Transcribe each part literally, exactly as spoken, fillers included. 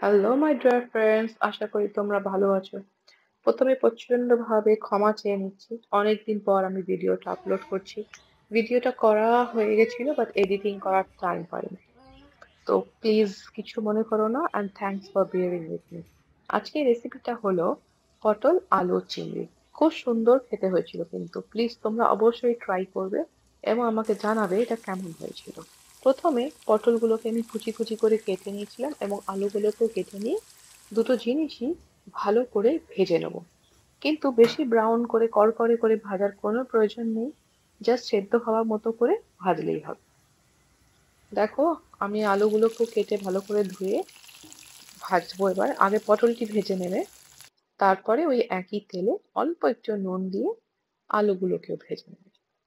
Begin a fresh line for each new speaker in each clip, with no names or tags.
Hello my dear friends, আশা করি তোমরা ভালো আছো। প্রথমে প্রচন্ডভাবে ক্ষমা চেয়ে নিচ্ছি। অনেকদিন পর আমি ভিডিওটা আপলোড করছি। ভিডিওটা করা হয়ে গেছিল বাট এডিটিং করার টাইম পাইনি। তো প্লিজ কিছু মনে করো না and thanks for bearing with me. আজকের রেসিপিটা হলো পটল আলু চিংড়ি। খুব সুন্দর খেতে হয়েছিল, কিন্তু প্লিজ তোমরা অবশ্যই ট্রাই করবে এবং আমাকে জানাবে এটা কেমন হয়েছিল। প্রথমে পটলগুলোকে আমি কুচি কুচি করে কেটে নিয়েছিলাম এবং আলুগুলোকেও কেটে নিয়ে দুটো জিনিসই ভালো করে ভেজে নেব। কিন্তু বেশি ব্রাউন করে কড়কড়ে করে ভাজার কোনো প্রয়োজন নেই। জাস্ট সেদ্ধ হওয়ার মতো করে ভাজলেই হবে। দেখো, আমি আলুগুলোকেও কেটে ভালো করে ধুয়ে ভাজবো। এবার আগে পটলটি ভেজে নেবে, তারপরে ওই একই তেলে অল্প একটু নুন দিয়ে আলুগুলোকেও ভেজে নেবে।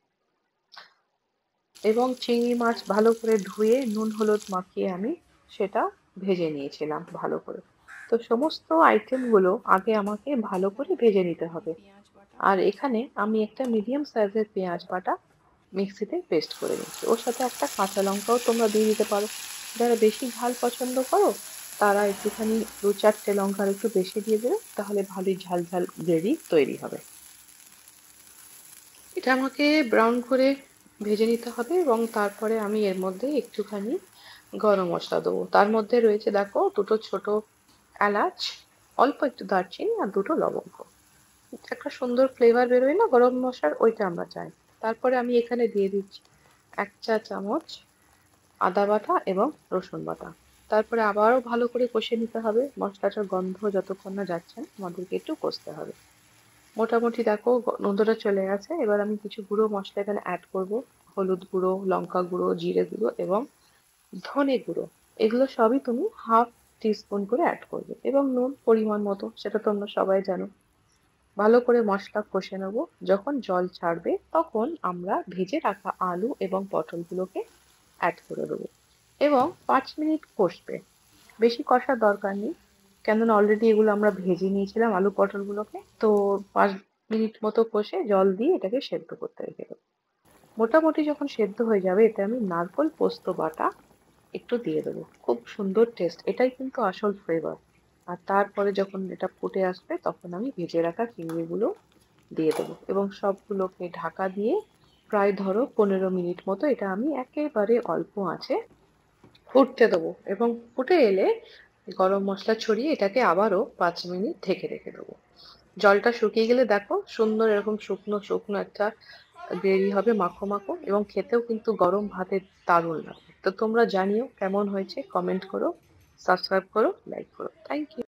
এবং চিংড়ি মাছ ভালো করে ধুয়ে নুন হলুদ মাখিয়ে আমি সেটা ভেজে নিয়েছিলাম ভালো করে। তো সমস্ত আইটেম গুলো আগে আমাকে ভালো করে ভেজে নিতে হবে। আর এখানে আমি একটা মিডিয়াম সাইজের পেঁয়াজ বাটা মিক্সিতে পেস্ট করে নিচ্ছি। ওর সাথে একটা কাঁচা লঙ্কাও তোমরা দিয়ে দিতে পারো। যারা বেশি ঝাল পছন্দ করো তারা একটুখানি দু চারটে লঙ্কার একটু বেশি দিয়ে দেবে, তাহলে ভালোই ঝাল ঝাল গ্রেভি তৈরি হবে। এটা আমাকে ব্রাউন করে ভেজে নিতে হবে এবং তারপরে আমি এর মধ্যে একটুখানি গরম মশলা দেবো। তার মধ্যে রয়েছে দেখো দুটো ছোট এলাচ, অল্প একটু দারচিনি আর দুটো লবঙ্গ। একটা সুন্দর ফ্লেভার বেরোয় না গরম মশলার, ওইটা আমরা চাই। তারপরে আমি এখানে দিয়ে দিচ্ছি এক চা চামচ আদা বাটা এবং রসুন বাটা। তারপরে আবারও ভালো করে কষে নিতে হবে। মশলাটার গন্ধ যতক্ষণ না যাচ্ছে না আমাদেরকে একটু কষতে হবে। মোটামুটি দেখো গন্ধটা চলে গেছে। এবার আমি কিছু গুঁড়ো মশলা এখানে অ্যাড করব। হলুদ গুঁড়ো, লঙ্কা গুঁড়ো, জিরে গুঁড়ো এবং ধনে গুঁড়ো। এগুলো সবই তুমি হাফ টিস্পুন করে অ্যাড করবে এবং নুন পরিমাণ মতো, সেটা তোমরা সবাই জানো। ভালো করে মশলা কষে নেবো। যখন জল ছাড়বে তখন আমরা ভেজে রাখা আলু এবং পটলগুলোকে অ্যাড করে দেবো এবং পাঁচ মিনিট কষবে। বেশি কষার দরকার নেই, কেননা অলরেডি এগুলো আমরা ভেজে নিয়েছিলাম আলু পটলগুলোকে। তো পাঁচ মিনিট মতো কষে জল দিয়ে এটাকে সেদ্ধ করতে রেখে দেবো। মোটামুটি যখন সেদ্ধ হয়ে যাবে এতে আমি নারকোল পোস্ত বাটা একটু দিয়ে দেবো। খুব সুন্দর টেস্ট, এটাই কিন্তু আসল ফ্লেভার। আর তারপরে যখন এটা ফুটে আসবে তখন আমি ভেজে রাখা চিংড়িগুলো দিয়ে দেবো এবং সবগুলোকে ঢাকা দিয়ে প্রায় ধরো পনেরো মিনিট মতো এটা আমি একেবারে অল্প আঁচে ফুটতে দেবো এবং ফুটে এলে গরম মশলা ছড়িয়ে এটাকে আবারও পাঁচ মিনিট ঢেকে রেখে দেবো। জলটা শুকিয়ে গেলে দেখো সুন্দর এরকম শুকনো শুকনো একটা গ্রেভি হবে, মাখো মাখো, এবং খেতেও কিন্তু গরম ভাতে দারুণ লাগবে। তো তোমরা জানিও কেমন হয়েছে, কমেন্ট করো, সাবস্ক্রাইব করো, লাইক করো। Thank you.